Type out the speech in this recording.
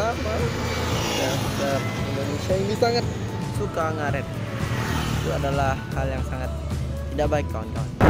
sama dasar Indonesia ini sangat suka ngaret. Itu adalah hal yang sangat tidak baik kawan-kawan.